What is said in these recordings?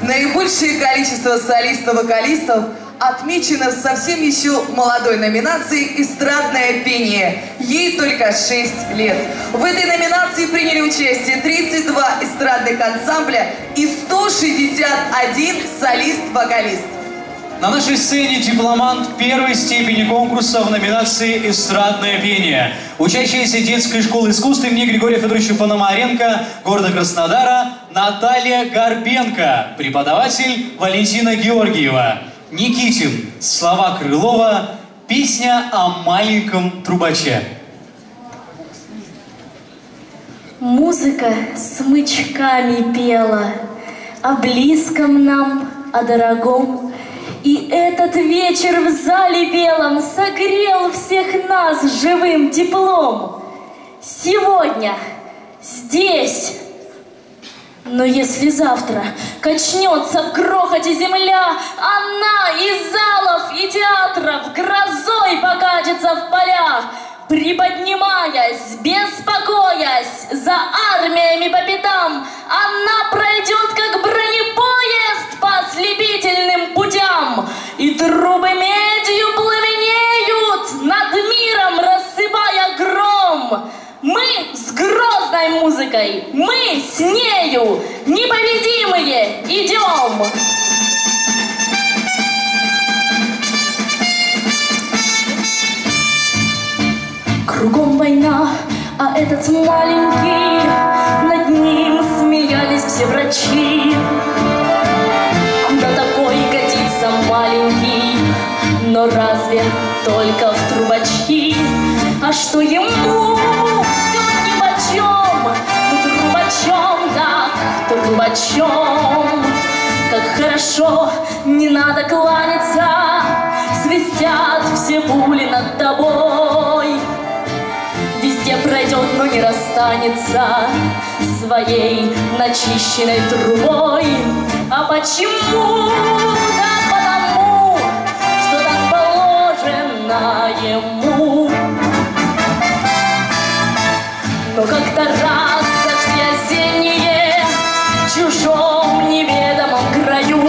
наибольшее количество солистов-вокалистов отмечено в совсем еще молодой номинации «Эстрадное пение». Ей только 6 лет. В этой номинации приняли участие 32 эстрадных ансамбля и 161 солист-вокалист. На нашей сцене дипломант первой степени конкурса в номинации «Эстрадное пение». Учащаяся детской школы искусств имени Григория Федоровича Пономаренко, города Краснодара, Наталья Горбенко, преподаватель Валентина Георгиева. Никитин, слова Крылова, песня о маленьком трубаче. Музыка смычками пела о близком нам, о дорогом. И этот вечер в зале белом согрел всех нас живым теплом. Сегодня, здесь. Но если завтра качнется в грохоте земля, она из залов и театров грозой покатится в поля, приподнимаясь, беспокоясь за армиями по пятам, она пройдет, как бронепоезд, по ослепительным путям, и трубы медью пламенеют, над миром рассыпая гром. Мы с грозной музыкой, мы с нею, непобедимые, идем! Кругом война, а этот маленький, над ним смеялись все врачи. Куда такой годится маленький, но разве только в трубачи? А что ему все нипочем, ну трубачом, да, трубачом. Как хорошо, не надо кланяться, свистят все пули над тобой. Везде пройдет, но не расстанется своей начищенной трубой. А почему? Да потому, что так положено ему. Но как-то раз дожди осенние в чужом неведомом краю,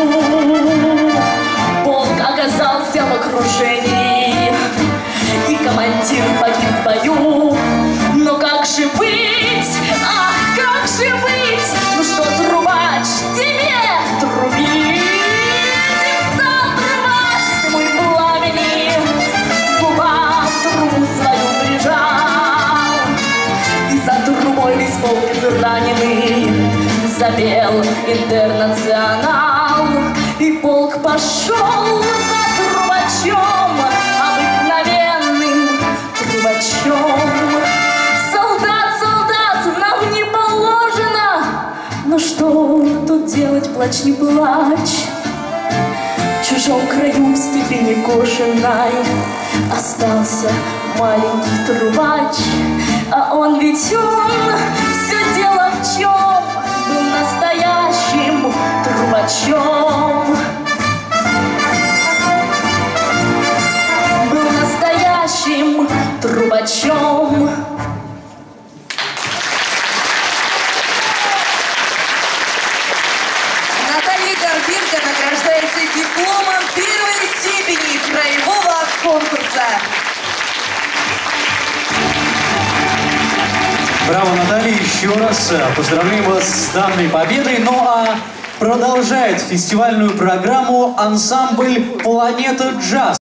полк оказался в окружении, и командир погиб в бою. Но как же быть? Ах, как же быть? Ну что, трубач, тебе трубить? Ты стал трубач, ты мой пламени, губа в трубу свою прижал. И за трубой весь полк израненный запел интернационал. И полк пошел за трубачом, обыкновенным трубачом. Солдат, солдат, нам не положено, но что тут делать, плачь, не плачь. В чужом краю, в степи некошенной, остался маленький трубач. А он ведь он, все дело в чем, был настоящим трубачом. Был настоящим трубачом. Наталья Горбенко награждается дипломом первой степени краевого конкурса. Браво, Наталья, еще раз поздравляем вас с данной победой. Ну а продолжает фестивальную программу ансамбль «Планета Джаз».